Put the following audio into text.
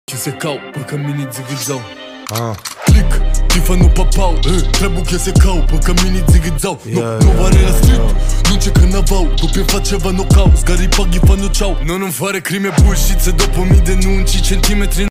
Ci se cau, pe caminii zigizau. Click, tifa nu papau, trebuie că se cau, pe caminii zigizau. Nu vare la street, nu ce că n-avau. După fac ceva knockout, zgari paghi fa nu ceau. Nu fare crime bullshit, se dă pe mii de nunci, centimetri